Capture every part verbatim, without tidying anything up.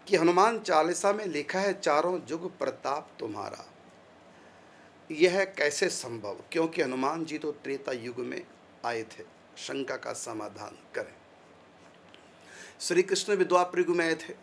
कि हनुमान चालीसा में लिखा है चारों जुग प्रताप तुम्हारा। यह कैसे संभव, क्योंकि हनुमान जी तो त्रेता युग में आए थे। शंका का समाधान करें। श्री कृष्ण भी द्वापर युग में आए थे,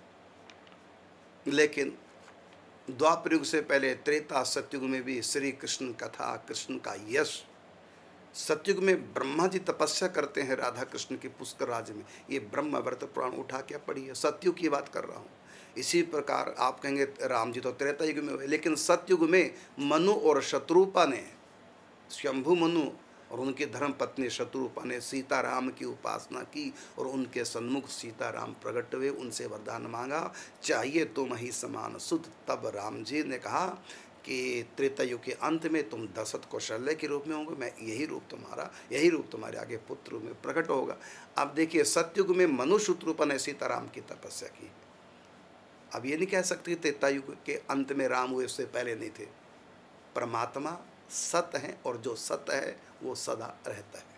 लेकिन द्वापर युग से पहले त्रेता सतयुग में भी श्री कृष्ण कथा, कृष्ण का यश। सतयुग में ब्रह्मा जी तपस्या करते हैं राधा कृष्ण के पुष्कर राज में। ये ब्रह्म व्रत पुराण उठा क्या पढ़ी है, सतयुग की बात कर रहा हूँ। इसी प्रकार आप कहेंगे राम जी तो त्रेता युग में हुए, लेकिन सतयुग में मनु और शत्रुपा ने, शंभु मनु और उनकी धर्म पत्नी शत्रुपा ने सीताराम की उपासना की और उनके सन्मुख सीताराम प्रकट हुए, उनसे वरदान मांगा, चाहिए तुम ही समान सुत। तब राम जी ने कहा कि त्रेता युग के अंत में तुम दशरथ कौशल्य के रूप में होंगे, मैं यही रूप तुम्हारा, यही रूप तुम्हारे आगे पुत्र रूप में प्रकट होगा। अब देखिए सतयुग में मनु शत्रुपा ने सीताराम की तपस्या की। अब ये नहीं कह सकते त्रेता युग के अंत में राम हुए, उससे पहले नहीं थे। परमात्मा सत्य है और जो सत्य है वो सदा रहता है।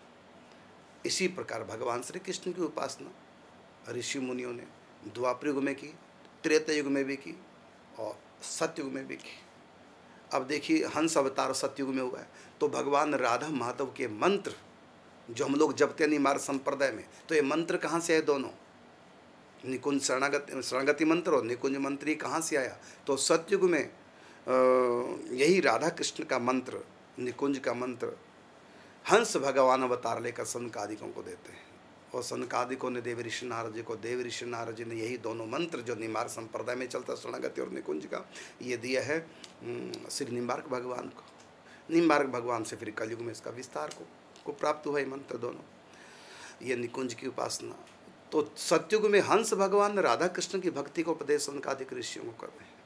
इसी प्रकार भगवान श्री कृष्ण की उपासना ऋषि मुनियों ने द्वापर युग में की, त्रेता युग में भी की और सतयुग में भी की। अब देखिए हंस अवतार सतयुग में हुआ है, तो भगवान राधा माधव के मंत्र जो हम लोग जपते हैं निमार संप्रदाय में, तो ये मंत्र कहाँ से है दोनों, निकुंज शरणागति शरणागति मंत्र और निकुंज मंत्र कहाँ से आया, तो सतयुग में यही राधा कृष्ण का मंत्र, निकुंज का मंत्र हंस भगवान अवतार लेकर सनकादिकों को देते हैं। और सनकादिकों ने देव ऋषि नारद जी को, देव ऋषि नारद जी ने यही दोनों मंत्र जो निम्बार्क संप्रदाय में चलता शरणागति और निकुंज का, ये दिया है श्री निम्बार्क भगवान को। निम्बार्क भगवान से फिर कलयुग में इसका विस्तार को, को प्राप्त हुआ ये मंत्र दोनों, ये निकुंज की उपासना। तो सतयुग में हंस भगवान राधा कृष्ण की भक्ति को उपदेश सनकादिक ऋषियों को कर रहे हैं।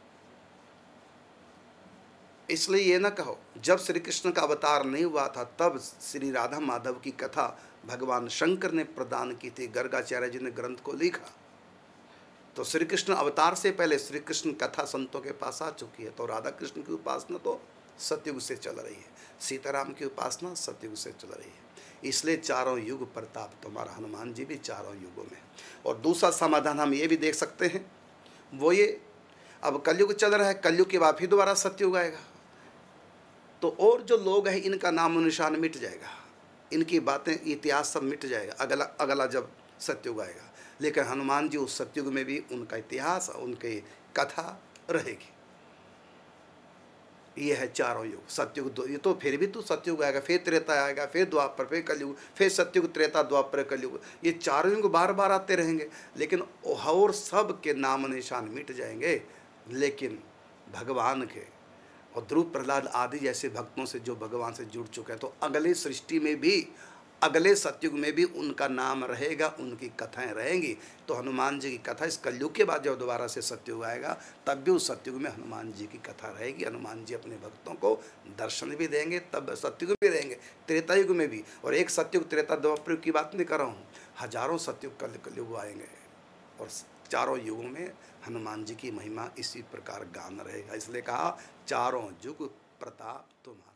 इसलिए ये न कहो जब श्री कृष्ण का अवतार नहीं हुआ था तब श्री राधा माधव की कथा भगवान शंकर ने प्रदान की थी, गर्गाचार्य जी ने ग्रंथ को लिखा। तो श्री कृष्ण अवतार से पहले श्री कृष्ण कथा संतों के पास आ चुकी है। तो राधा कृष्ण की उपासना तो सतयुग से चल रही है, सीताराम की उपासना सतयुग से चल रही है। इसलिए चारों युग प्रताप तुम्हारा, हनुमान जी भी चारों युगों में। और दूसरा समाधान हम ये भी देख सकते हैं, वो ये अब कलयुग चल रहा है, कलयुग के बाद फिर दोबारा सतयुग आएगा, तो और जो लोग हैं इनका नाम निशान मिट जाएगा, इनकी बातें इतिहास सब मिट जाएगा अगला अगला जब सतयुग आएगा। लेकिन हनुमान जी उस सतयुग में भी उनका इतिहास, उनकी कथा रहेगी। ये है चारों युग, सतयुग दो, ये तो फिर भी तो सतयुग आएगा, फिर त्रेता आएगा, फिर द्वापर, फिर कलयुग, फिर सतयुग, त्रेता, द्वापर, कलयुग, ये चारों युग बार बार आते रहेंगे। लेकिन और सब के नाम निशान मिट जाएंगे, लेकिन भगवान के और ध्रुव प्रहलाद आदि जैसे भक्तों से जो भगवान से जुड़ चुके हैं, तो अगले सृष्टि में भी, अगले सतयुग में भी उनका नाम रहेगा, उनकी कथाएं रहेंगी। तो हनुमान जी की कथा इस कलयुग के बाद जब दोबारा से सतयुग आएगा तब भी उस सतयुग में हनुमान जी की कथा रहेगी। हनुमान जी अपने भक्तों को दर्शन भी देंगे, तब सतयुग भी रहेंगे, त्रेता युग में भी। और एक सतयुग त्रेता द्वापर युग की बात नहीं कर रहा हूँ, हजारों सतयुग कल कलयुग आएंगे और चारों युगों में हनुमान जी की महिमा इसी प्रकार गान रहेगा। इसलिए कहा चारों युग प्रताप तुम्हारा।